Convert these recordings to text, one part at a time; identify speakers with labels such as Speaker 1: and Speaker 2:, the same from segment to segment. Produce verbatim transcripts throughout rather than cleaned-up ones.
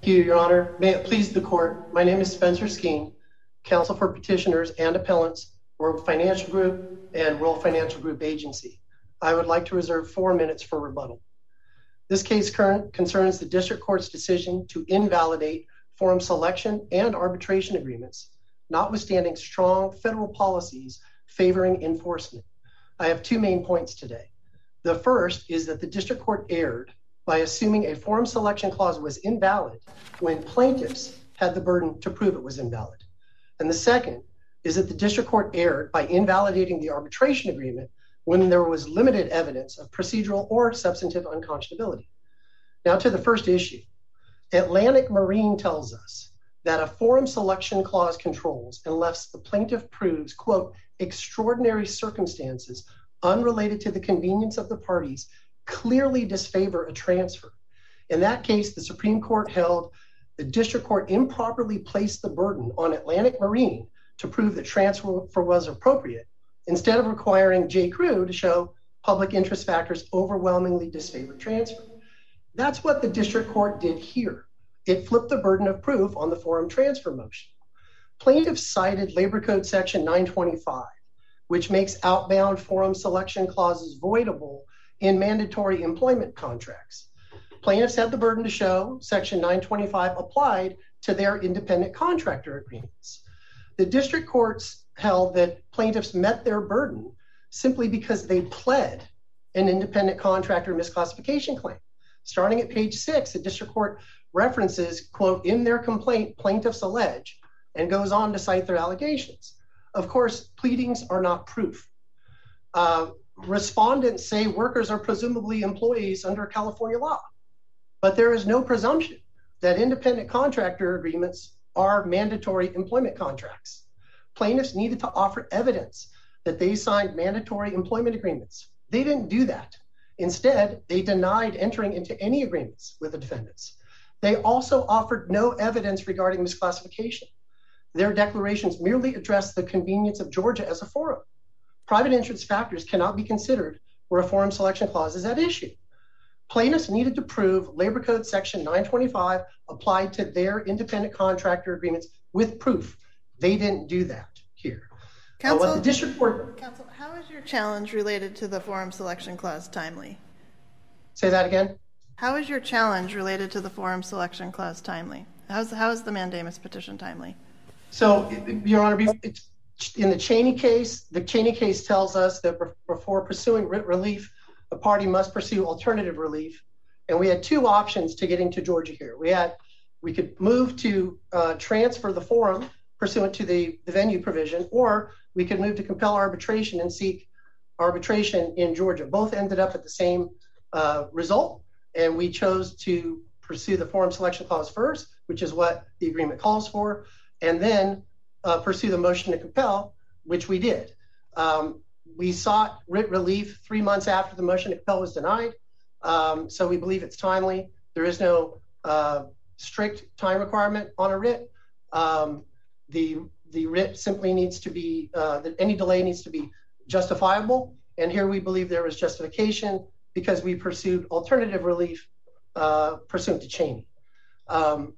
Speaker 1: you, Your Honor. May it please the court, my name is Spencer Skeen, counsel for petitioners and appellants, World Financial Group and World Financial Group Agency. I would like to reserve four minutes for rebuttal. This case current concerns the district court's decision to invalidate forum selection and arbitration agreements, notwithstanding strong federal policies favoring enforcement. I have two main points today. The first is that the district court erred by assuming a forum selection clause was invalid when plaintiffs had the burden to prove it was invalid. And the second is that the district court erred by invalidating the arbitration agreement when there was limited evidence of procedural or substantive unconscionability. Now to the first issue. Atlantic Marine tells us that a forum selection clause controls unless the plaintiff proves, quote, extraordinary circumstances unrelated to the convenience of the parties clearly disfavor a transfer. In that case, the Supreme Court held the district court improperly placed the burden on Atlantic Marine to prove that transfer was appropriate, instead of requiring J. Crew to show public interest factors overwhelmingly disfavor transfer. That's what the district court did here. It flipped the burden of proof on the forum transfer motion. Plaintiffs cited Labor Code Section nine twenty-five, which makes outbound forum selection clauses voidable in mandatory employment contracts. Plaintiffs had the burden to show Section nine twenty-five applied to their independent contractor agreements. The district courts held that plaintiffs met their burden simply because they pled an independent contractor misclassification claim. Starting at page six, the district court references, quote, in their complaint, plaintiffs allege, and goes on to cite their allegations. Of course, pleadings are not proof. Uh, respondents say workers are presumably employees under California law, but there is no presumption that independent contractor agreements are mandatory employment contracts. Plaintiffs needed to offer evidence that they signed mandatory employment agreements. They didn't do that. Instead, they denied entering into any agreements with the defendants. They also offered no evidence regarding misclassification. Their declarations merely addressed the convenience of Georgia as a forum. Private interest factors cannot be considered where a forum selection clause is at issue. Plaintiffs needed to prove Labor Code Section nine twenty-five applied to their independent contractor agreements with proof. They didn't do that here.
Speaker 2: Counsel,
Speaker 1: uh, what the district court...
Speaker 2: Counsel, how is your challenge related to the forum selection clause timely?
Speaker 1: Say that again?
Speaker 2: How is your challenge related to the forum selection clause timely? How's, how is the mandamus petition timely?
Speaker 1: So, Your Honor, it's, in the Cheney case, the Cheney case tells us that before pursuing writ relief, a party must pursue alternative relief. And we had two options to getting to Georgia here. We had, we could move to uh, transfer the forum pursuant to the, the venue provision, or we could move to compel arbitration and seek arbitration in Georgia. Both ended up at the same uh, result, and we chose to pursue the forum selection clause first, which is what the agreement calls for, and then uh, pursue the motion to compel, which we did. Um, we sought writ relief three months after the motion to compel was denied, um, so we believe it's timely. There is no uh, strict time requirement on a writ. Um, the the writ simply needs to be, uh, that any delay needs to be justifiable, and here we believe there was justification because we pursued alternative relief uh, pursuant to Cheney. Um,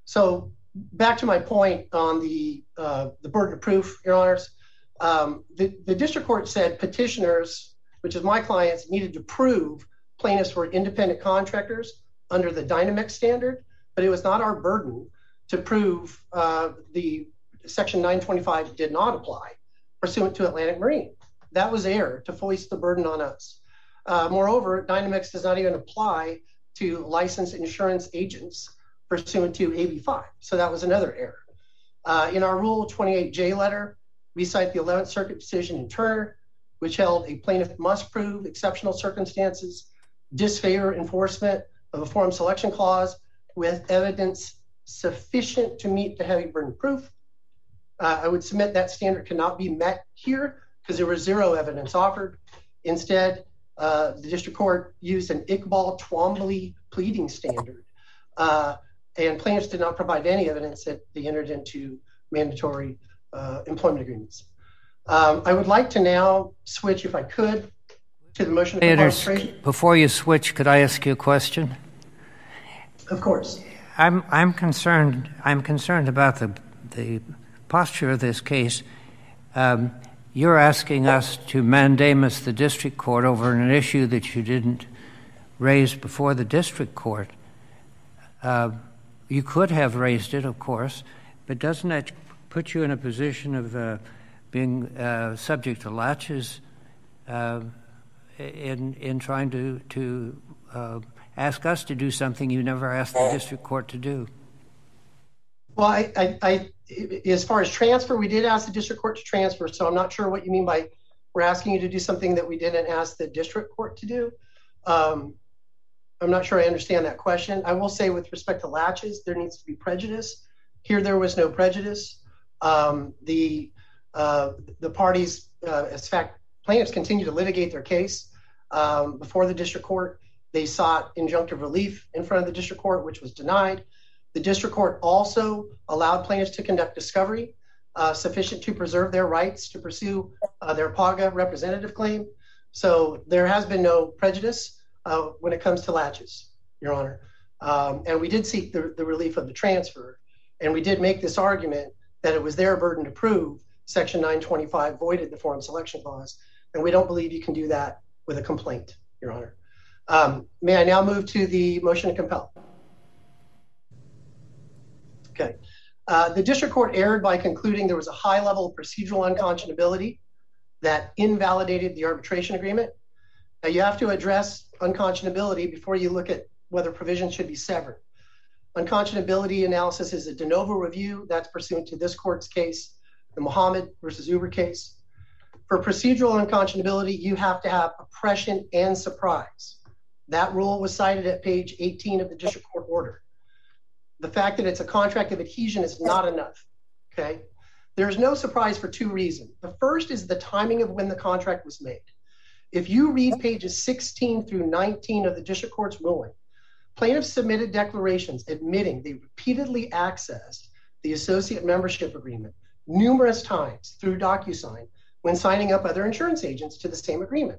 Speaker 1: so back to my point on the uh, the burden of proof, Your Honors. Um, the, the district court said petitioners, which is my clients, needed to prove plaintiffs were independent contractors under the Dynamix standard, but it was not our burden to prove uh, the Section nine twenty-five did not apply pursuant to Atlantic Marine. That was error to foist the burden on us. Uh, moreover, Dynamix does not even apply to licensed insurance agents pursuant to A B five. So that was another error. Uh, in our Rule twenty-eight J letter, we cite the eleventh Circuit decision in Turner, which held a plaintiff must prove exceptional circumstances, disfavor enforcement of a forum selection clause with evidence sufficient to meet the heavy burden of proof. Uh, I would submit that standard cannot be met here because there was zero evidence offered. Instead, uh, the district court used an Iqbal Twombly pleading standard, uh, and plaintiffs did not provide any evidence that they entered into mandatory uh, employment agreements. Um, I would like to now switch, if I could, to the motion of arbitration.
Speaker 3: Before you switch, could I ask you a question?
Speaker 1: Of course.
Speaker 3: I'm I'm concerned. I'm concerned about the the posture of this case. Um, you're asking us to mandamus the district court over an issue that you didn't raise before the district court. Uh, you could have raised it, of course, but doesn't that put you in a position of uh, being uh, subject to latches uh, in in trying to to uh, ask us to do something you never asked the district court to do?
Speaker 1: Well, I, I, I, as far as transfer, we did ask the district court to transfer, so I'm not sure what you mean by we're asking you to do something that we didn't ask the district court to do. Um, I'm not sure I understand that question. I will say with respect to latches, there needs to be prejudice. Here, there was no prejudice. Um, the uh, the parties, uh, in fact, plaintiffs continue to litigate their case um, before the district court. They sought injunctive relief in front of the district court, which was denied. The district court also allowed plaintiffs to conduct discovery uh, sufficient to preserve their rights to pursue uh, their P A G A representative claim. So there has been no prejudice uh, when it comes to latches, Your Honor. Um, and we did seek the, the relief of the transfer. And we did make this argument that it was their burden to prove Section nine twenty-five voided the forum selection clause. And we don't believe you can do that with a complaint, Your Honor. Um, may I now move to the motion to compel? Okay. Uh, the district court erred by concluding there was a high level of procedural unconscionability that invalidated the arbitration agreement. Now, you have to address unconscionability before you look at whether provisions should be severed. Unconscionability analysis is a de novo review that's pursuant to this court's case, the Muhammad versus Uber case. For procedural unconscionability, you have to have oppression and surprise. That rule was cited at page eighteen of the district court order. The fact that it's a contract of adhesion is not enough, okay? There's no surprise for two reasons. The first is the timing of when the contract was made. If you read pages sixteen through nineteen of the district court's ruling, plaintiffs submitted declarations admitting they repeatedly accessed the associate membership agreement numerous times through DocuSign when signing up other insurance agents to the same agreement.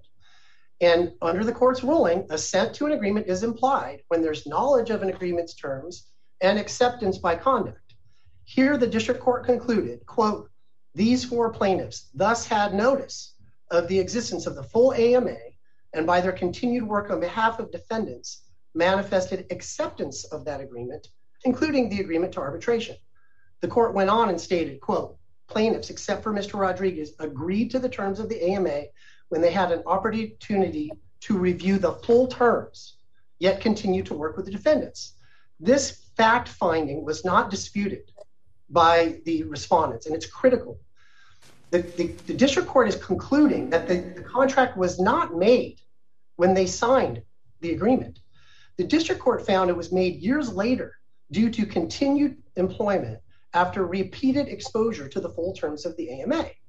Speaker 1: And under the court's ruling, assent to an agreement is implied when there's knowledge of an agreement's terms and acceptance by conduct. Here, the district court concluded, quote, these four plaintiffs thus had notice of the existence of the full A M A and by their continued work on behalf of defendants manifested acceptance of that agreement, including the agreement to arbitration. The court went on and stated, quote, plaintiffs, except for Mister Rodriguez, agreed to the terms of the A M A when they had an opportunity to review the full terms, yet continue to work with the defendants. This fact finding was not disputed by the respondents, and it's critical. The, the, the district court is concluding that the, the contract was not made when they signed the agreement. The district court found it was made years later due to continued employment after repeated exposure to the full terms of the A M A.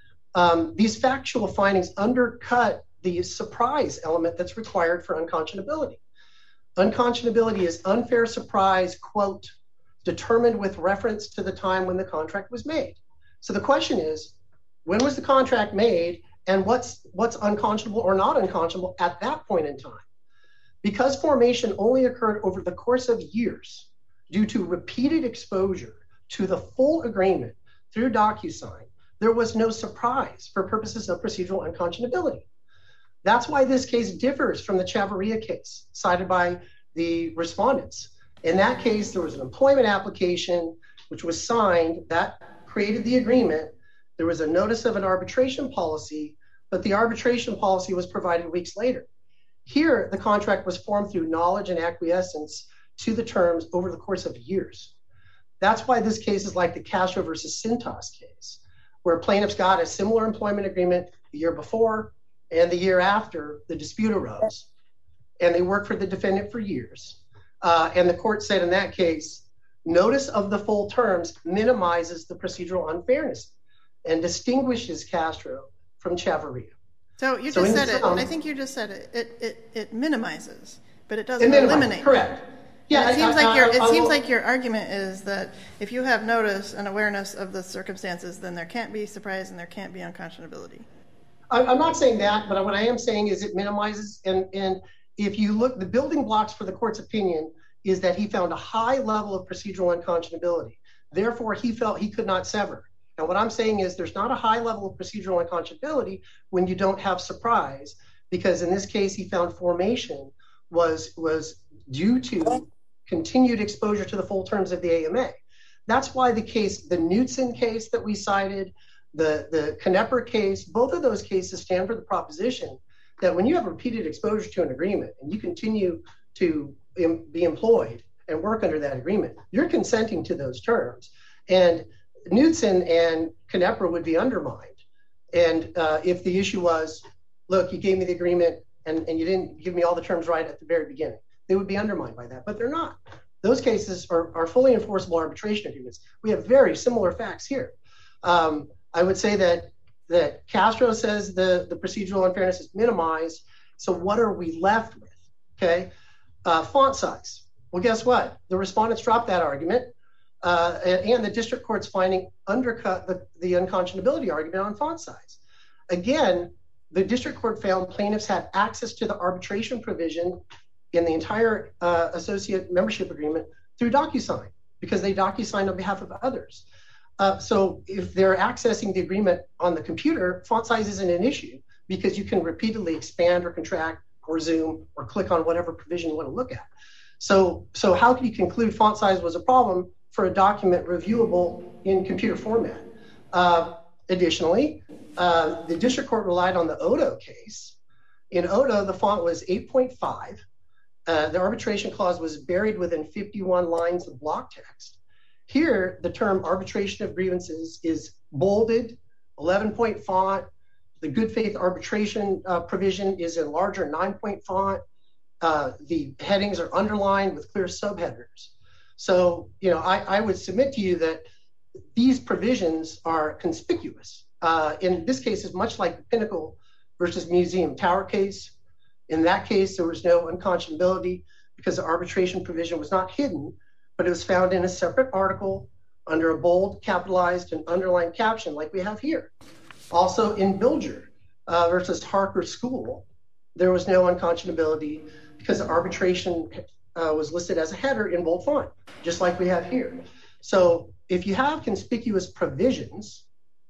Speaker 1: Um, these factual findings undercut the surprise element that's required for unconscionability. Unconscionability is unfair surprise, quote, determined with reference to the time when the contract was made. So the question is, when was the contract made and what's, what's unconscionable or not unconscionable at that point in time? Because formation only occurred over the course of years due to repeated exposure to the full agreement through DocuSign, there was no surprise for purposes of procedural unconscionability. That's why this case differs from the Chavarria case cited by the respondents. In that case, there was an employment application which was signed that created the agreement. There was a notice of an arbitration policy, but the arbitration policy was provided weeks later. Here, the contract was formed through knowledge and acquiescence to the terms over the course of years. That's why this case is like the Castro versus Cintas case, where plaintiffs got a similar employment agreement the year before and the year after the dispute arose, and they worked for the defendant for years. Uh, and the court said in that case, notice of the full terms minimizes the procedural unfairness and distinguishes Castro from Chavarria.
Speaker 2: So you just so said it, um, I think you just said it, it, it, it minimizes, but it doesn't
Speaker 1: it
Speaker 2: eliminate.
Speaker 1: Correct.
Speaker 2: Yeah, it seems
Speaker 1: I,
Speaker 2: like
Speaker 1: I,
Speaker 2: your
Speaker 1: I,
Speaker 2: it
Speaker 1: I,
Speaker 2: seems
Speaker 1: will,
Speaker 2: like your argument is that if you have notice and awareness of the circumstances, then there can't be surprise and there can't be unconscionability.
Speaker 1: I, I'm not saying that, but what I am saying is it minimizes. And, and if you look, the building blocks for the court's opinion is that he found a high level of procedural unconscionability. Therefore, he felt he could not sever. And what I'm saying is there's not a high level of procedural unconscionability when you don't have surprise, because in this case, he found formation was, was due to continued exposure to the full terms of the A M A. That's why the case, the Knudsen case that we cited, the, the Knepper case, both of those cases stand for the proposition that when you have repeated exposure to an agreement and you continue to be employed and work under that agreement, you're consenting to those terms. And Knudsen and Knepper would be undermined. And uh, if the issue was, look, you gave me the agreement and, and you didn't give me all the terms right at the very beginning, they would be undermined by that, but they're not. Those cases are, are fully enforceable arbitration agreements. We have very similar facts here. Um, I would say that that Castro says the, the procedural unfairness is minimized. So what are we left with? Okay, uh, font size. Well, guess what? The respondents dropped that argument, uh, and, and the district court's finding undercut the, the unconscionability argument on font size. Again, the district court found plaintiffs had access to the arbitration provision in the entire uh, associate membership agreement through DocuSign, because they DocuSign on behalf of others. Uh, so if they're accessing the agreement on the computer, font size isn't an issue because you can repeatedly expand or contract or zoom or click on whatever provision you want to look at. So, so how can you conclude font size was a problem for a document reviewable in computer format? Uh, additionally, uh, the district court relied on the Odo case. In Odo, the font was eight point five. Uh, the arbitration clause was buried within fifty-one lines of block text. Here, the term arbitration of grievances is bolded, eleven point font. The good faith arbitration uh, provision is in larger nine point font. Uh, the headings are underlined with clear subheaders. So, you know, I, I would submit to you that these provisions are conspicuous. Uh, in this case, it's much like the Pinnacle versus Museum Tower case. In that case, there was no unconscionability because the arbitration provision was not hidden, but it was found in a separate article under a bold, capitalized, and underlined caption like we have here. Also in Bilger uh, versus Harker School, there was no unconscionability because the arbitration uh, was listed as a header in bold font, just like we have here. So if you have conspicuous provisions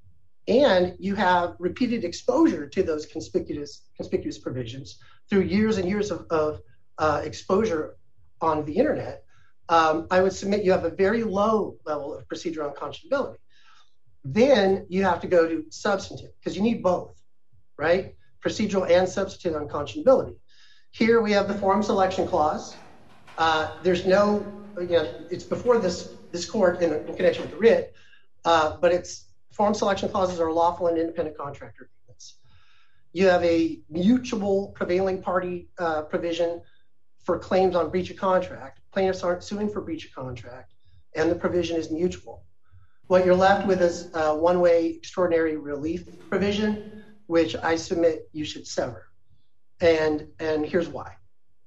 Speaker 1: and you have repeated exposure to those conspicuous, conspicuous provisions through years and years of, of uh, exposure on the internet, Um, I would submit you have a very low level of procedural unconscionability. Then you have to go to substantive, because you need both, right? Procedural and substantive unconscionability. Here we have the forum selection clause. Uh, there's no, you know, it's before this, this court in, in connection with the writ, uh, but it's forum selection clauses are lawful and independent contractor agreements. You have a mutual prevailing party uh, provision for claims on breach of contract. Plaintiffs aren't suing for breach of contract, and the provision is mutual. What you're left with is a one-way extraordinary relief provision, which I submit you should sever. And, and here's why.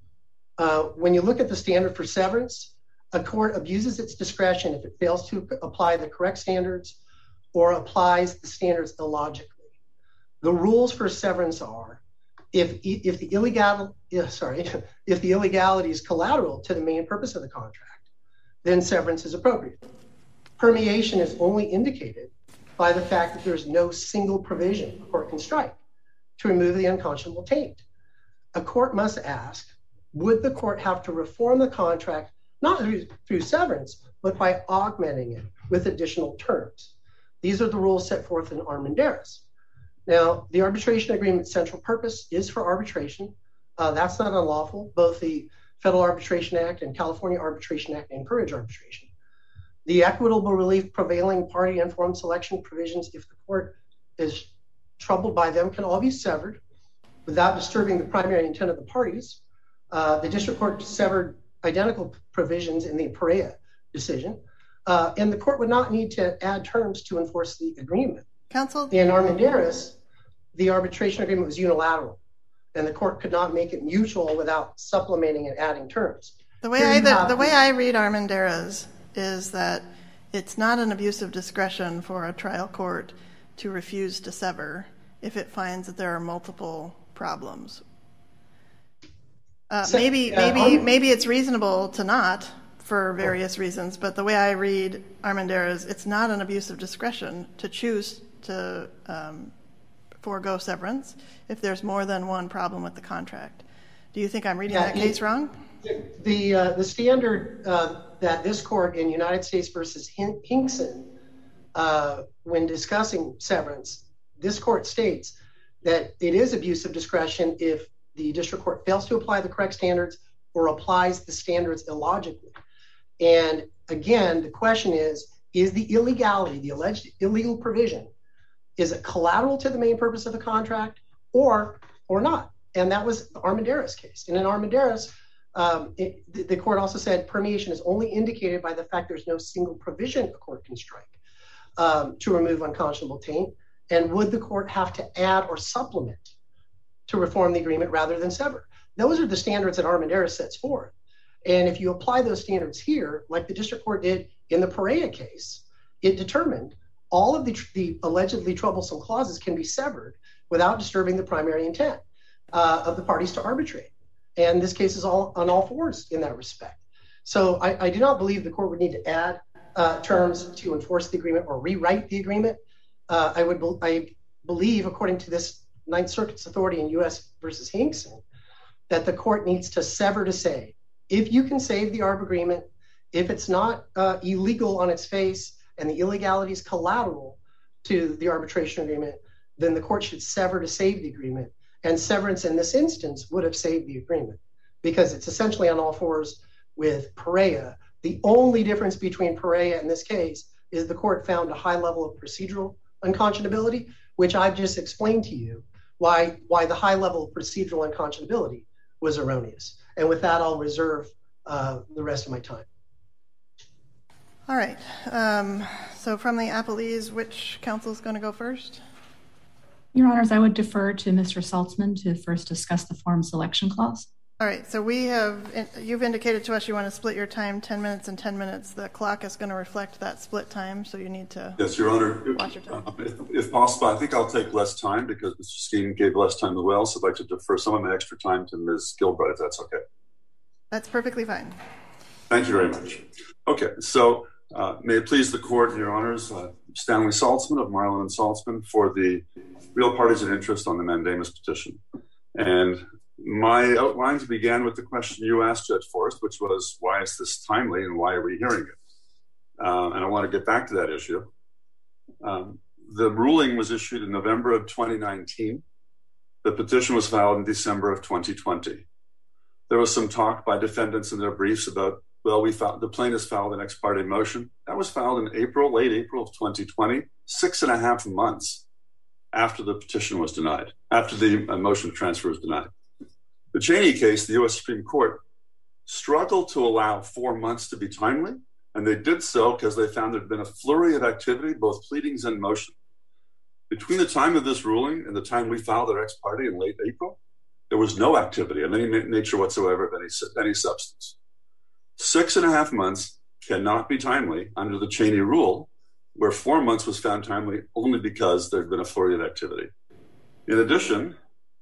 Speaker 1: Uh, when you look at the standard for severance, a court abuses its discretion if it fails to apply the correct standards or applies the standards illogically. The rules for severance are, If if the illegal yeah, sorry if the illegality is collateral to the main purpose of the contract, then severance is appropriate. Permeation is only indicated by the fact that there is no single provision a court can strike to remove the unconscionable taint. A court must ask, would the court have to reform the contract not through, through severance, but by augmenting it with additional terms? These are the rules set forth in Armendaris. Now, the arbitration agreement's central purpose is for arbitration. Uh, that's not unlawful. Both the Federal Arbitration Act and California Arbitration Act encourage arbitration. The equitable relief prevailing party and forum selection provisions, if the court is troubled by them, can all be severed without disturbing the primary intent of the parties. Uh, the district court severed identical provisions in the Perea decision, uh, and the court would not need to add terms to enforce the agreement.
Speaker 2: Counsel?
Speaker 1: In Armendaris, the arbitration agreement was unilateral, and the court could not make it mutual without supplementing and adding terms.
Speaker 2: The way I the, the way I read Armendaris is that it's not an abuse of discretion for a trial court to refuse to sever if it finds that there are multiple problems. Uh,
Speaker 1: So,
Speaker 2: maybe,
Speaker 1: uh,
Speaker 2: maybe,
Speaker 1: Arm-
Speaker 2: maybe it's reasonable to not for various reasons, but the way I read Armendariz, it's not an abuse of discretion to choose to um, forego severance if there's more than one problem with the contract. Do you think I'm reading
Speaker 1: Yeah,
Speaker 2: that
Speaker 1: it-
Speaker 2: case wrong?
Speaker 1: The uh, the standard uh, that this court in United States versus Hin- Hinkson, uh, when discussing severance, this court states that it is abuse of discretion if the district court fails to apply the correct standards or applies the standards illogically. And again, the question is, is the illegality, the alleged illegal provision, is it collateral to the main purpose of the contract or or not? And that was the Armendariz case. And in Armendariz, um, it, the, the court also said permeation is only indicated by the fact there's no single provision a court can strike um, to remove unconscionable taint. And would the court have to add or supplement to reform the agreement rather than sever? Those are the standards that Armendariz sets forth. And if you apply those standards here, like the district court did in the Perea case, it determined all of the, the allegedly troublesome clauses can be severed without disturbing the primary intent uh, of the parties to arbitrate. And this case is all on all fours in that respect. So I, I do not believe the court would need to add uh, terms to enforce the agreement or rewrite the agreement. Uh, I would I believe, according to this Ninth Circuit's authority in U S versus Hinkson, that the court needs to sever to say, if you can save the arb agreement, if it's not uh, illegal on its face and the illegality is collateral to the arbitration agreement, then the court should sever to save the agreement. And severance in this instance would have saved the agreement because it's essentially on all fours with Perea. The only difference between Perea and this case is the court found a high level of procedural unconscionability, which I've just explained to you why, why the high level of procedural unconscionability was erroneous. And with that, I'll reserve uh, the rest of my time.
Speaker 2: All right. Um, so from the appellees, which counsel is going to go first?
Speaker 4: Your Honors, I would defer to Mister Saltzman to first discuss the form selection clause.
Speaker 2: All right. So we have, you've indicated to us you want to split your time ten minutes and ten minutes. The clock is going to reflect that split time, so you need to
Speaker 5: Yes, Your Honor.
Speaker 2: watch your time.
Speaker 5: Uh, if, if possible, I think I'll take less time because Mister Skeen gave less time as well, so I'd like to defer some of my extra time to Miz Gilbride, if that's okay.
Speaker 2: That's perfectly fine.
Speaker 5: Thank you very much. Okay, so uh, may it please the Court and Your Honors, uh, Stanley Saltzman of Marlin and Saltzman for the real parties in interest on the mandamus petition. And my outlines began with the question you asked, Judge Forrest, which was, why is this timely and why are we hearing it? Uh, and I want to get back to that issue. Um, the ruling was issued in November of twenty nineteen. The petition was filed in December of twenty twenty. There was some talk by defendants in their briefs about, well, we filed, the plaintiffs filed an ex parte motion. That was filed in April, late April of twenty twenty, six and a half months after the petition was denied, after the uh, motion to transfer was denied. The Cheney case, the U S Supreme Court, struggled to allow four months to be timely, and they did so because they found there had been a flurry of activity, both pleadings and motion. Between the time of this ruling and the time we filed our ex parte in late April, there was no activity of any nature whatsoever of any, any substance. Six and a half months cannot be timely under the Cheney rule, where four months was found timely only because there had been a flurry of activity. In addition,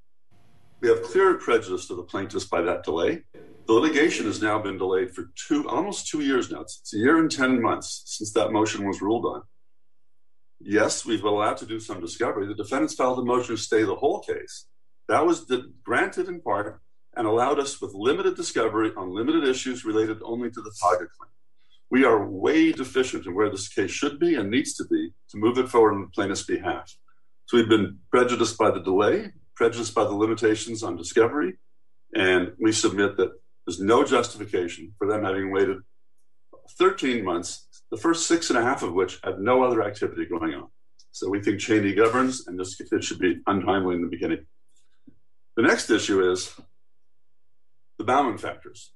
Speaker 5: we have clear prejudice to the plaintiffs by that delay. The litigation has now been delayed for two, almost two years now. It's a year and ten months since that motion was ruled on. Yes, we've been allowed to do some discovery. The defendants filed a motion to stay the whole case. That was the, granted in part and allowed us with limited discovery on limited issues related only to the Paga claim. We are way deficient in where this case should be and needs to be to move it forward on the plaintiff's behalf. So we've been prejudiced by the delay, prejudiced by the limitations on discovery, and we submit that there's no justification for them having waited thirteen months, the first six and a half of which had no other activity going on. So we think Cheney governs, and this it should be untimely in the beginning. The next issue is the Bauman factors.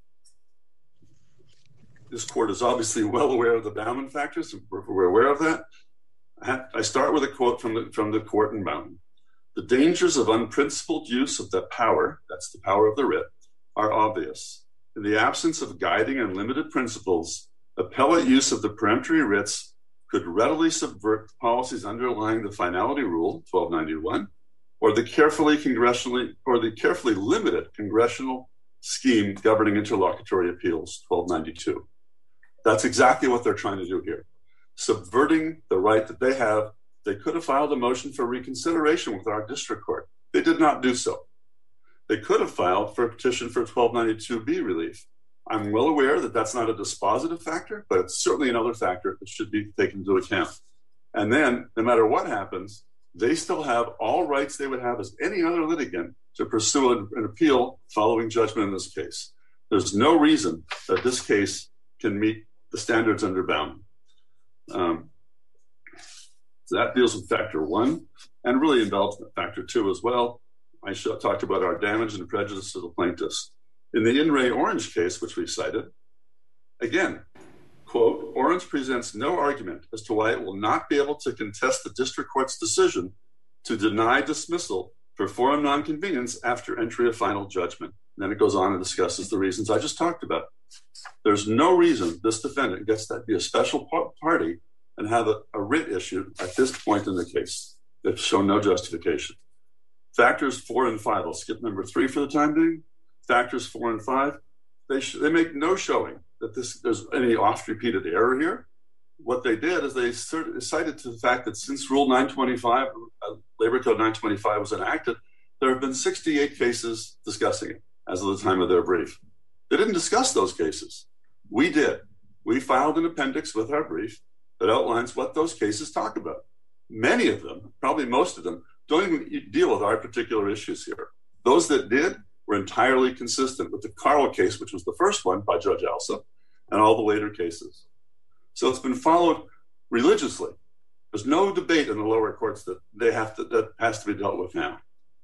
Speaker 5: This court is obviously well aware of the Bauman factors. We're, we're aware of that. I start with a quote from the, from the court in Bauman. The dangers of unprincipled use of the power, that's the power of the writ, are obvious. In the absence of guiding and limited principles, appellate use of the peremptory writs could readily subvert the policies underlying the finality rule, twelve ninety-one, or the carefully congressionally, or the carefully limited congressional scheme governing interlocutory appeals, twelve ninety-two. That's exactly what they're trying to do here. Subverting the right that they have. They could have filed a motion for reconsideration with our district court. They did not do so. They could have filed for a petition for twelve ninety-two B relief. I'm well aware that that's not a dispositive factor, but it's certainly another factor that should be taken into account. And then, no matter what happens, they still have all rights they would have as any other litigant to pursue an, an appeal following judgment in this case. There's no reason that this case can meet the standards under Bauman. Um, so that deals with factor one, and really involves factor two as well. I should have talked about our damage and prejudice to the plaintiffs. In the In re Orange case, which we cited, again, quote, Orange presents no argument as to why it will not be able to contest the district court's decision to deny dismissal for forum nonconvenience after entry of final judgment. And then it goes on and discusses the reasons I just talked about. There's no reason this defendant gets to be a special party and have a, a writ issued at this point in the case that show no justification. Factors four and five, I'll skip number three for the time being. Factors four and five, they, sh- they make no showing that this there's any oft-repeated error here. What they did is they cert- cited to the fact that since Rule nine twenty-five, uh, Labor Code nine twenty-five was enacted, there have been sixty-eight cases discussing it as of the time of their brief. They didn't discuss those cases. We did. We filed an appendix with our brief that outlines what those cases talk about. Many of them, probably most of them, don't even deal with our particular issues here. Those that did were entirely consistent with the Carl case, which was the first one by Judge Alsa, and all the later cases. So it's been followed religiously. There's no debate in the lower courts that they have to, that has to be dealt with now.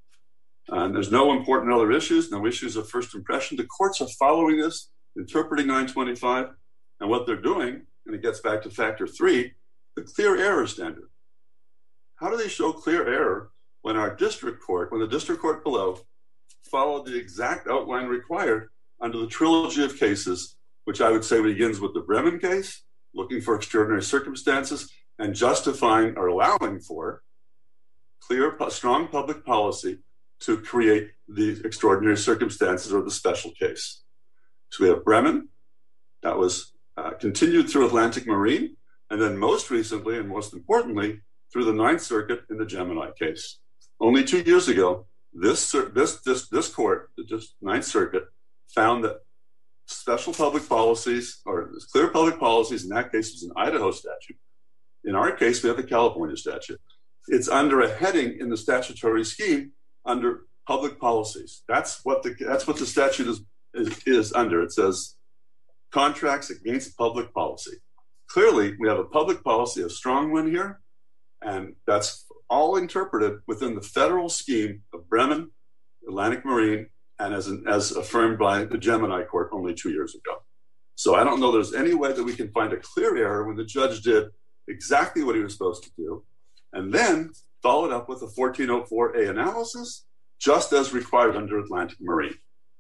Speaker 5: And there's no important other issues, no issues of first impression. The courts are following this, interpreting nine twenty-five, and what they're doing, and it gets back to factor three, the clear error standard. How do they show clear error when our district court, when the district court below, followed the exact outline required under the trilogy of cases, which I would say begins with the Bremen case, looking for extraordinary circumstances, and justifying or allowing for clear, strong public policy to create the extraordinary circumstances or the special case. So we have Bremen, that was uh, continued through Atlantic Marine, and then most recently and most importantly, through the Ninth Circuit in the Gemini case. Only two years ago, this this this this court, the Ninth Circuit, found that special public policies or clear public policies in that case was an Idaho statute. In our case, we have the California statute. It's under a heading in the statutory scheme under public policies. That's what the that's what the statute is is, is under. It says contracts against public policy. Clearly, we have a public policy, a strong one here, and that's all interpreted within the federal scheme of Bremen, Atlantic Marine, and as, an, as affirmed by the Gemini court only two years ago. So I don't know there's any way that we can find a clear error when the judge did exactly what he was supposed to do, and then followed up with a fourteen oh four A analysis, just as required under Atlantic Marine.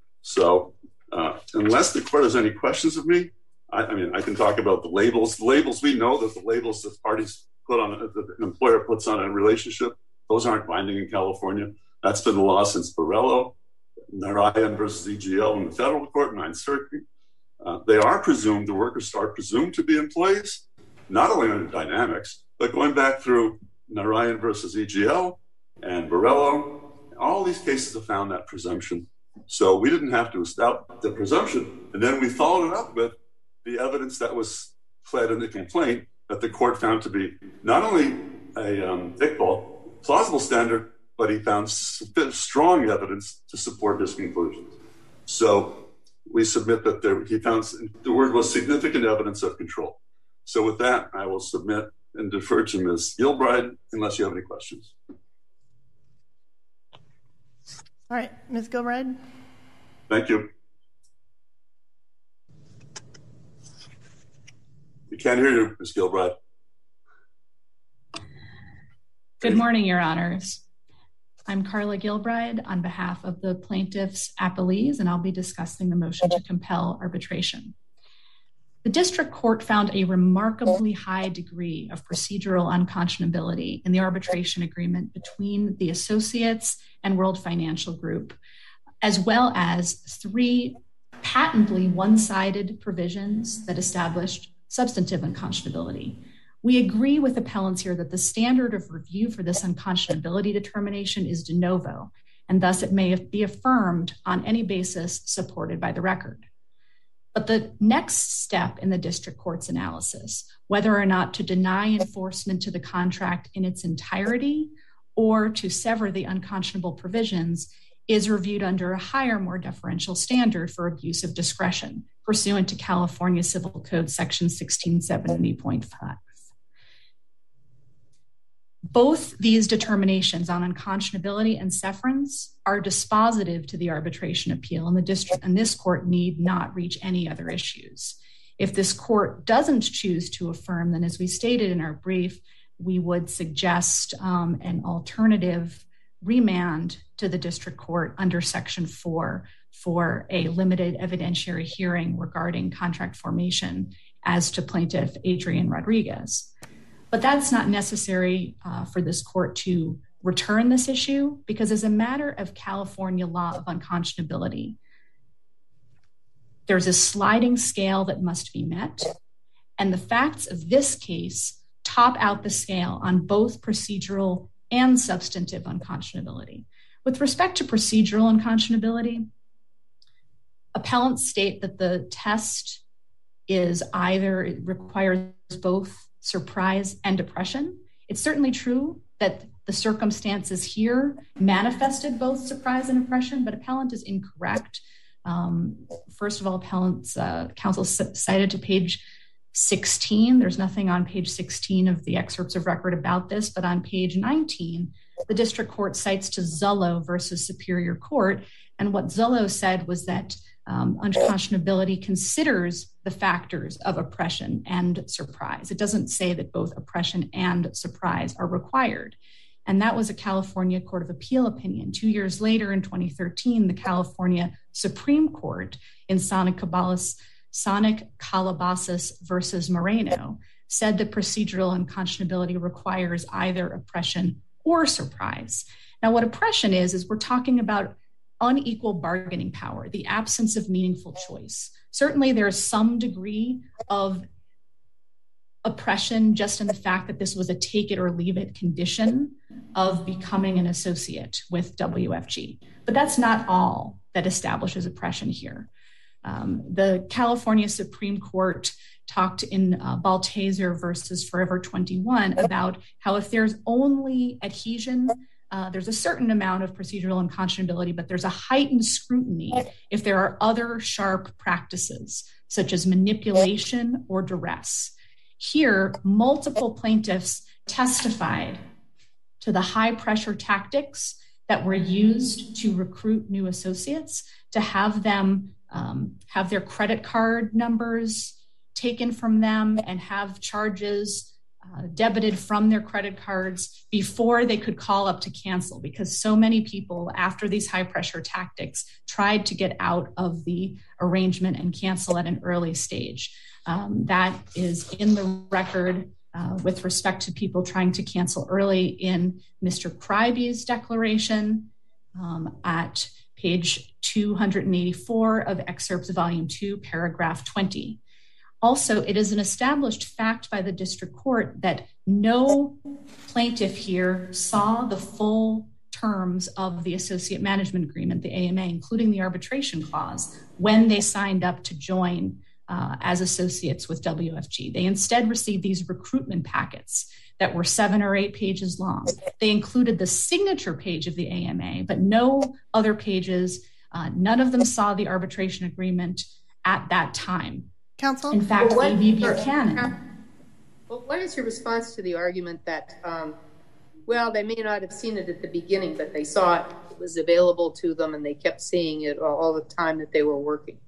Speaker 5: So uh, unless the court has any questions of me, I, I mean, I can talk about the labels. The labels, we know that the labels that parties put on, that an employer puts on a relationship, those aren't binding in California. That's been the law since Borrello, Narayan versus E G L in the federal court, Ninth Circuit. Uh, they are presumed, the workers are presumed to be employees, not only under dynamics, but going back through Narayan versus E G L and Borrello, all these cases have found that presumption. So we didn't have to establish the presumption, and then we followed it up with the evidence that was pled in the complaint that the court found to be not only a um, Iqbal plausible standard, but he found strong evidence to support his conclusions. So we submit that there, he found the word was significant evidence of control. So with that, I will submit and defer to Miz Gilbride unless you have any questions.
Speaker 2: All right, Miz Gilbride.
Speaker 5: Thank you. We can't hear you, Miz Gilbride.
Speaker 4: Good morning, Your Honors. I'm Carla Gilbride on behalf of the plaintiffs' appellees, and I'll be discussing the motion to compel arbitration. The district court found a remarkably high degree of procedural unconscionability in the arbitration agreement between the associates and World Financial Group. as well as three patently one-sided provisions that established substantive unconscionability. We agree with appellants here that the standard of review for this unconscionability determination is de novo, and thus it may be affirmed on any basis supported by the record. But the next step in the district court's analysis, whether or not to deny enforcement to the contract in its entirety or to sever the unconscionable provisions, is reviewed under a higher, more deferential standard for abuse of discretion, pursuant to California Civil Code Section sixteen seventy point five. Both these determinations on unconscionability and severance are dispositive to the arbitration appeal, and the district and this court need not reach any other issues. If this court doesn't choose to affirm, then as we stated in our brief, we would suggest um, an alternative remand to the district court under Section four for a limited evidentiary hearing regarding contract formation as to plaintiff Adrian Rodriguez. But that's not necessary uh, for this court to return this issue, because as a matter of California law of unconscionability, there's a sliding scale that must be met, and the facts of this case top out the scale on both procedural and substantive unconscionability. With respect to procedural unconscionability, appellants state that the test is either, it requires both surprise and oppression. It's certainly true that the circumstances here manifested both surprise and oppression, but appellant is incorrect. Um, first of all, appellant's uh, counsel cited to page sixteen. There's nothing on page sixteen of the excerpts of record about this, but on page nineteen, the district court cites to Zullo versus Superior Court. And what Zullo said was that um, unconscionability considers the factors of oppression and surprise. It doesn't say that both oppression and surprise are required. And that was a California Court of Appeal opinion. Two years later, in twenty thirteen, the California Supreme Court in Sonic Cabales, Sonic Calabasas versus Moreno said that procedural unconscionability requires either oppression or surprise. Now, what oppression is, is we're talking about unequal bargaining power, the absence of meaningful choice. Certainly, there's some degree of oppression just in the fact that this was a take it or leave it condition of becoming an associate with W F G. But that's not all that establishes oppression here. Um, the California Supreme Court talked in uh, Baltaser versus Forever twenty-one about how if there's only adhesion, uh, there's a certain amount of procedural unconscionability, but there's a heightened scrutiny if there are other sharp practices, such as manipulation or duress. Here, multiple plaintiffs testified to the high-pressure tactics that were used to recruit new associates, to have them um, have their credit card numbers taken from them and have charges uh, debited from their credit cards before they could call up to cancel, because so many people, after these high-pressure tactics, tried to get out of the arrangement and cancel at an early stage. Um, that is in the record uh, with respect to people trying to cancel early in Mister Kryby's declaration um, at page two eighty-four of excerpts of volume two, paragraph twenty. Also, it is an established fact by the district court that no plaintiff here saw the full terms of the associate management agreement, the A M A, including the arbitration clause, when they signed up to join Uh, as associates with W F G. They instead received these recruitment packets that were seven or eight pages long. They included the signature page of the A M A, but no other pages. Uh, none of them saw the arbitration agreement at that time.
Speaker 2: Counsel?
Speaker 4: In fact,
Speaker 6: well,
Speaker 4: A B Buchanan.
Speaker 6: Well, what is your response to the argument that, um, well, they may not have seen it at the beginning, but they saw it, it was available to them, and they kept seeing it all, all the time that they were working?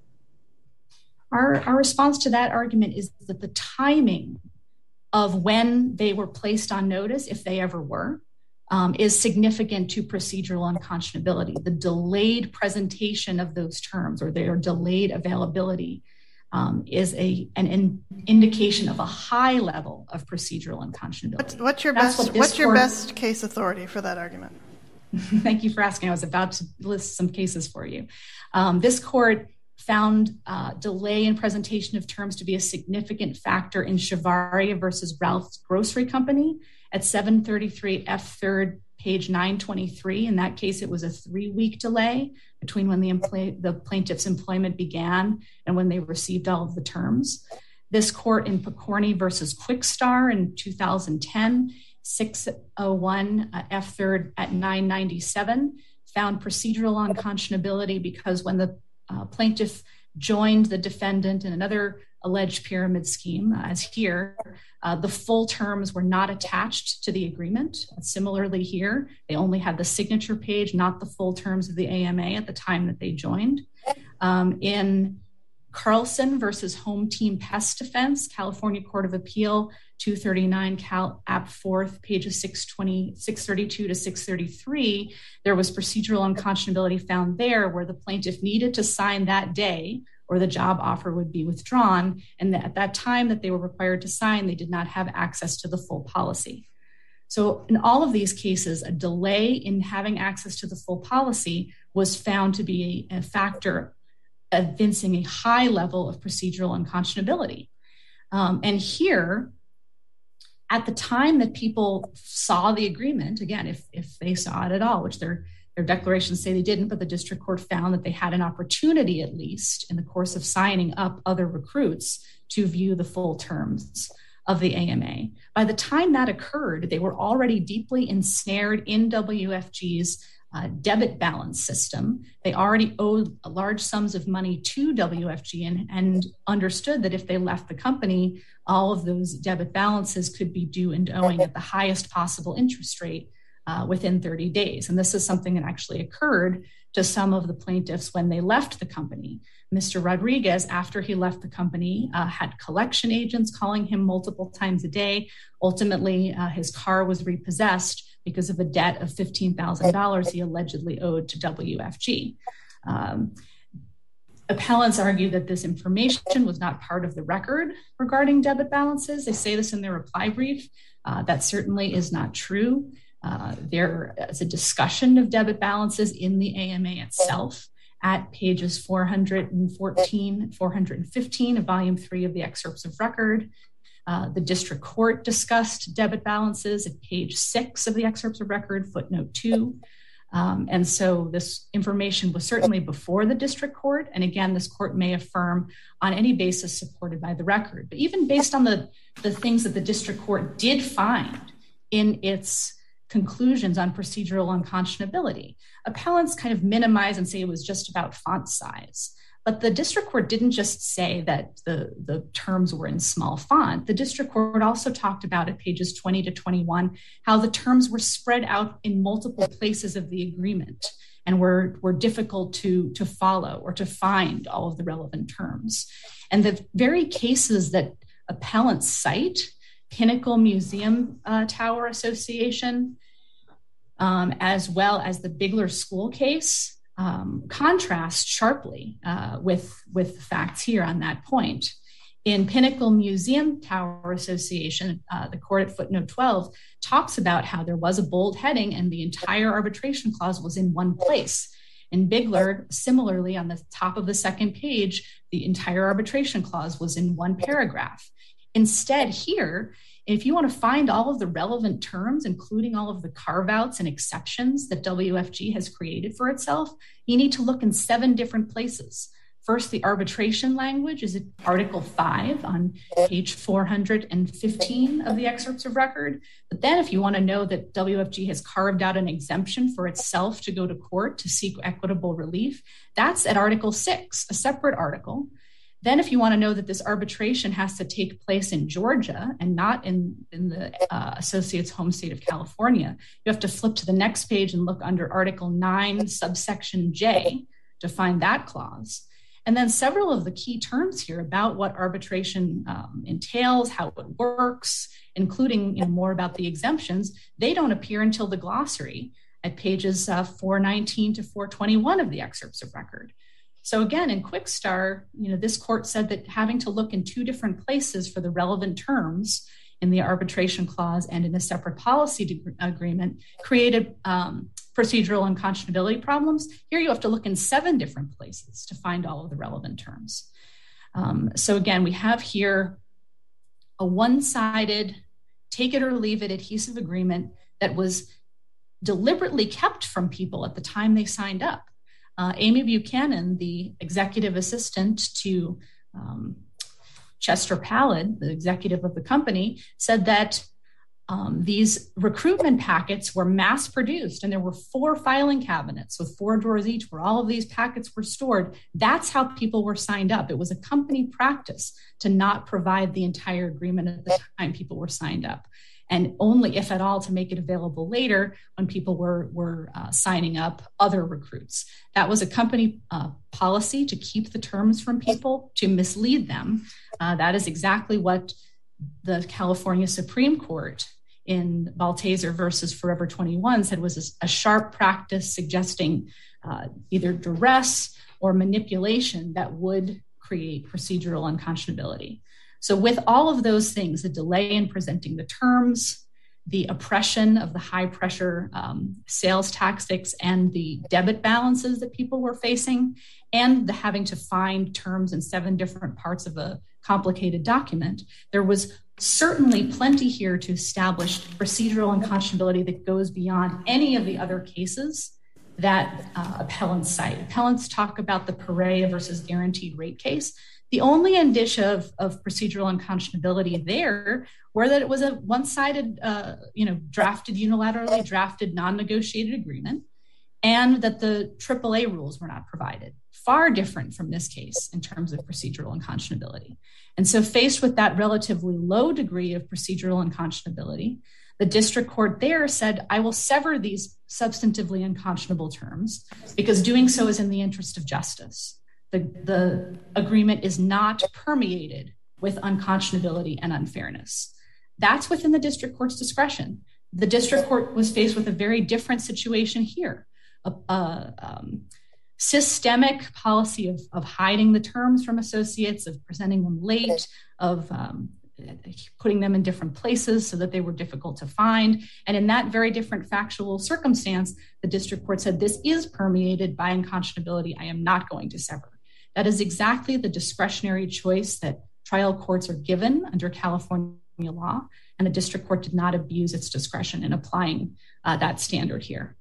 Speaker 4: Our, our response to that argument is that the timing of when they were placed on notice, if they ever were, um, is significant to procedural unconscionability. The delayed presentation of those terms or their delayed availability um, is a an in, indication of a high level of procedural unconscionability.
Speaker 2: What's, what's your That's best what What's your court, best case authority for that argument?
Speaker 4: Thank you for asking. I was about to list some cases for you. Um, this court found uh, delay in presentation of terms to be a significant factor in Shavaria versus Ralph's Grocery Company at seven thirty-three F third, page nine twenty-three. In that case, it was a three-week delay between when the, empl- the plaintiff's employment began and when they received all of the terms. This court in Picorni versus Quickstar in two thousand ten, six oh one uh, F third at nine ninety-seven, found procedural unconscionability because when the uh, plaintiff joined the defendant in another alleged pyramid scheme, uh, as here, uh, the full terms were not attached to the agreement. Similarly here, they only had the signature page, not the full terms of the A M A at the time that they joined. Um, in Carlson versus Home Team Pest Defense, California Court of Appeal, two thirty-nine Cal App fourth, pages six twenty, six thirty-two to six thirty-three, there was procedural unconscionability found there where the plaintiff needed to sign that day or the job offer would be withdrawn. And at that time that they were required to sign, they did not have access to the full policy. So in all of these cases, a delay in having access to the full policy was found to be a, a factor evincing a high level of procedural unconscionability. Um, and here, at the time that people saw the agreement, again, if, if they saw it at all, which their, their declarations say they didn't, but the district court found that they had an opportunity, at least in the course of signing up other recruits, to view the full terms of the A M A. By the time that occurred, they were already deeply ensnared in W F G's Uh, debit balance system. They already owed large sums of money to W F G and, and understood that if they left the company, all of those debit balances could be due and owing at the highest possible interest rate uh, within thirty days. And this is something that actually occurred to some of the plaintiffs when they left the company. Mister Rodriguez, after he left the company, uh, had collection agents calling him multiple times a day. Ultimately, uh, his car was repossessed because of a debt of fifteen thousand dollars he allegedly owed to W F G. Um, appellants argue that this information was not part of the record regarding debit balances. They say this in their reply brief. Uh, that certainly is not true. Uh, there is a discussion of debit balances in the A M A itself at pages four fourteen, four fifteen of volume three of the excerpts of record. Uh, the district court discussed debit balances at page six of the excerpts of record, footnote two. Um, and so this information was certainly before the district court. And again, this court may affirm on any basis supported by the record. But even based on the, the things that the district court did find in its conclusions on procedural unconscionability, appellants kind of minimize and say it was just about font size. But the district court didn't just say that the, the terms were in small font. The district court also talked about at pages twenty to twenty-one how the terms were spread out in multiple places of the agreement and were, were difficult to, to follow or to find all of the relevant terms. And the very cases that appellants cite, Pinnacle Museum uh, Tower Association, um, as well as the Bigler School case, Um, contrast sharply uh, with, with the facts here on that point. In Pinnacle Museum Tower Association, uh, the court at footnote twelve talks about how there was a bold heading and the entire arbitration clause was in one place. In Bigler, similarly, on the top of the second page, the entire arbitration clause was in one paragraph. Instead, here, if you want to find all of the relevant terms, including all of the carve-outs and exceptions that W F G has created for itself, you need to look in seven different places. First, the arbitration language is Article five on page four fifteen of the excerpts of record. But then if you want to know that W F G has carved out an exemption for itself to go to court to seek equitable relief, that's at Article six, a separate article. Then if you want to know that this arbitration has to take place in Georgia and not in, in the uh, associate's home state of California, you have to flip to the next page and look under Article nine, subsection J to find that clause. And then several of the key terms here about what arbitration um, entails, how it works, including you know, more about the exemptions, they don't appear until the glossary at pages uh, four nineteen to four twenty-one of the excerpts of record. So again, in Quickstar, you know, this court said that having to look in two different places for the relevant terms in the arbitration clause and in a separate policy de- agreement created um, procedural unconscionability problems. Here you have to look in seven different places to find all of the relevant terms. Um, so again, we have here a one-sided, take it or leave it adhesive agreement that was deliberately kept from people at the time they signed up. Uh, Amy Buchanan, the executive assistant to um, Chester Pallid, the executive of the company, said that um, these recruitment packets were mass produced and there were four filing cabinets with four drawers each where all of these packets were stored. That's how people were signed up. It was a company practice to not provide the entire agreement at the time people were signed up, and only, if at all, to make it available later when people were, were uh, signing up other recruits. That was a company uh, policy to keep the terms from people, to mislead them. Uh, that is exactly what the California Supreme Court in Baltazar versus Forever twenty-one said was a, a sharp practice suggesting uh, either duress or manipulation that would create procedural unconscionability. So with all of those things, the delay in presenting the terms, the oppression of the high pressure um, sales tactics and the debit balances that people were facing, and the having to find terms in seven different parts of a complicated document, there was certainly plenty here to establish procedural unconscionability that goes beyond any of the other cases that uh, appellants cite. Appellants talk about the Perea versus guaranteed rate case. The only indicia of, of procedural unconscionability there were that it was a one-sided, uh, you know, drafted, unilaterally drafted, non-negotiated agreement, and that the triple A rules were not provided. Far different from this case in terms of procedural unconscionability. And so faced with that relatively low degree of procedural unconscionability, the district court there said, I will sever these substantively unconscionable terms because doing so is in the interest of justice. The, the agreement is not permeated with unconscionability and unfairness. That's within the district court's discretion. The district court was faced with a very different situation here. A, a um, systemic policy of, of hiding the terms from associates, of presenting them late, of um, putting them in different places so that they were difficult to find. And in that very different factual circumstance, the district court said, this is permeated by unconscionability. I am not going to sever. That is exactly the discretionary choice that trial courts are given under California law, and the district court did not abuse its discretion in applying uh, that standard here.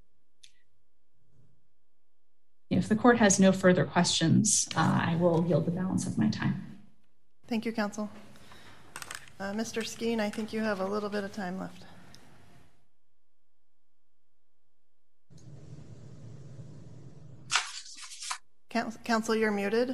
Speaker 4: If the court has no further questions, uh, I will yield the balance of my time.
Speaker 2: Thank you, counsel. Uh, Mister Skeen, I think you have a little bit of time left. Counsel, you're muted.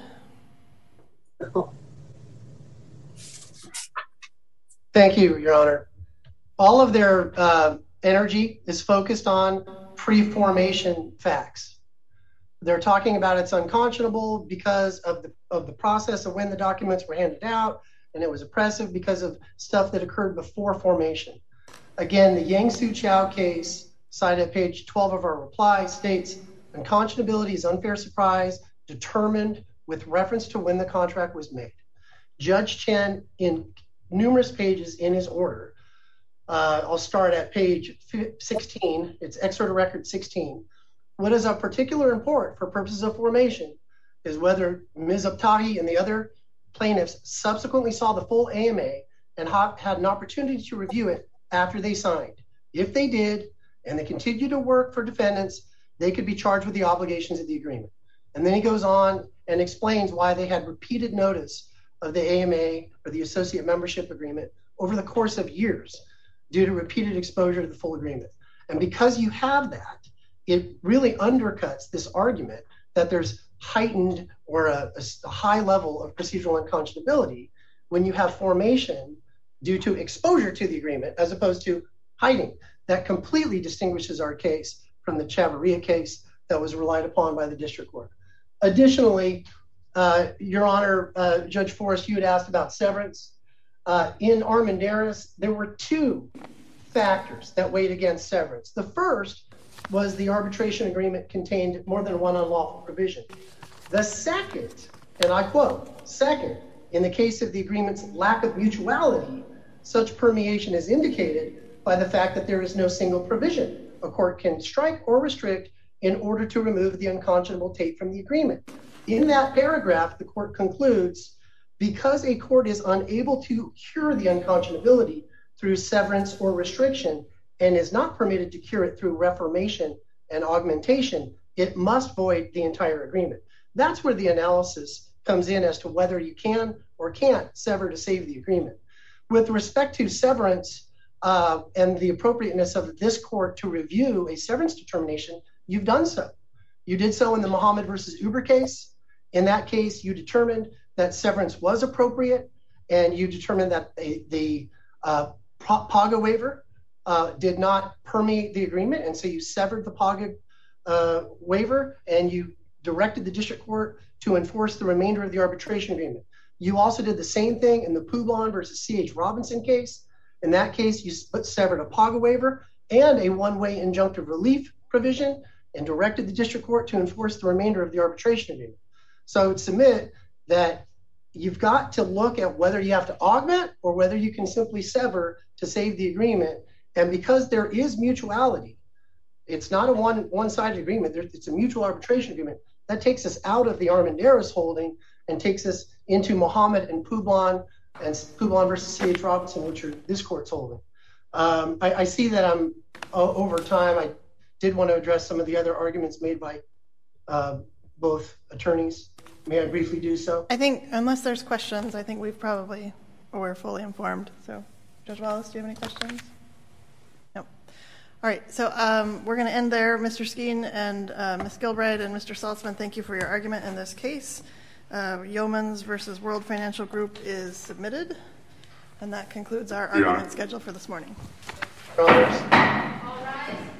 Speaker 1: Thank you, Your Honor. All of their uh, energy is focused on pre-formation facts. They're talking about it's unconscionable because of the of the process of when the documents were handed out, and it was oppressive because of stuff that occurred before formation. Again, the Yang Soo Chow case, cited at page twelve of our reply, states unconscionability is unfair surprise determined with reference to when the contract was made. Judge Chen, in numerous pages in his order, uh, I'll start at page sixteen, it's excerpt of record sixteen. What is of particular import for purposes of formation is whether Miz Abtahi and the other plaintiffs subsequently saw the full A M A and ha- had an opportunity to review it after they signed. If they did, and they continue to work for defendants, they could be charged with the obligations of the agreement. And then he goes on and explains why they had repeated notice of the A M A or the associate membership agreement over the course of years due to repeated exposure to the full agreement. And because you have that, it really undercuts this argument that there's heightened or a, a high level of procedural unconscionability when you have formation due to exposure to the agreement as opposed to hiding. That completely distinguishes our case from the Chavarria case that was relied upon by the district court. Additionally, uh, Your Honor, uh, Judge Forrest, you had asked about severance. Uh, in Armendariz, there were two factors that weighed against severance. The first was the arbitration agreement contained more than one unlawful provision. The second, and I quote, second, in the case of the agreement's lack of mutuality, Such permeation is indicated by the fact that there is no single provision a court can strike or restrict in order to remove the unconscionable tape from the agreement. In that paragraph, the court concludes, because a court is unable to cure the unconscionability through severance or restriction and is not permitted to cure it through reformation and augmentation, it must void the entire agreement. That's where the analysis comes in as to whether you can or can't sever to save the agreement. With respect to severance uh, and the appropriateness of this court to review a severance determination, you've done so. You did so in the Muhammad versus Uber case. In that case, you determined that severance was appropriate, and you determined that the, the uh, PAGA waiver uh, did not permeate the agreement, and so you severed the PAGA uh, waiver, and you directed the district court to enforce the remainder of the arbitration agreement. You also did the same thing in the Publon versus C H Robinson case. In that case, you severed a PAGA waiver and a one-way injunctive relief provision and directed the district court to enforce the remainder of the arbitration agreement. So I would submit that you've got to look at whether you have to augment or whether you can simply sever to save the agreement. And because there is mutuality, it's not a one, one-sided agreement, it's a mutual arbitration agreement, that takes us out of the Armendariz holding and takes us into Muhammad and Publon and Publon versus C H Robinson, which are this court's holding. Um, I, I see that I'm uh, over time. I did want to address some of the other arguments made by uh, both attorneys. May I briefly do so?
Speaker 2: I think, unless there's questions, I think we've probably, or we're fully informed. So, Judge Wallace, do you have any questions? No. All right, so um, we're going to end there. Mister Skeen and uh, Miz Gilbride and Mister Saltzman, thank you for your argument in this case. Uh, Yeomans versus World Financial Group is submitted, and that concludes our argument schedule for this morning.
Speaker 1: All
Speaker 7: rise.